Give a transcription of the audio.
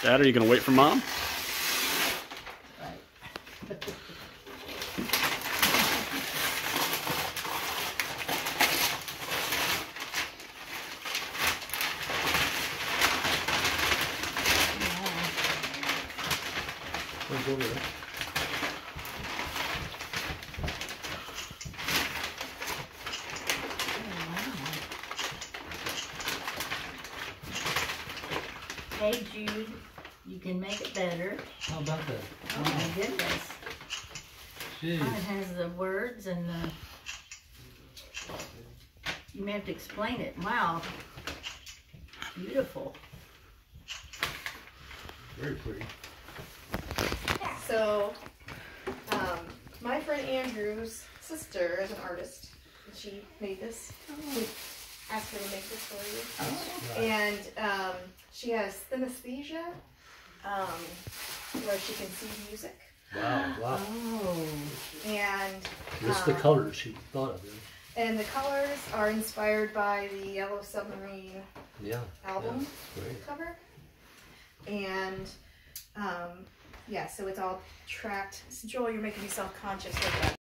Dad, are you gonna wait for Mom? Right. Where's over there? Hey Jude, you can make it better. How about that? Oh my goodness. Jeez. It has the words and the... You may have to explain it. Wow. Beautiful. Very pretty. So, my friend Andrew's sister is an artist, and she made this. We asked her to make this for you. Oh. And she has synesthesia, where she can see music. Wow, wow. Oh. And This is the colors she thought of. and the colors are inspired by the Yellow Submarine Yeah. album Yeah, great. cover. And yeah, so it's all tracked. So Joel, you're making me self-conscious with that.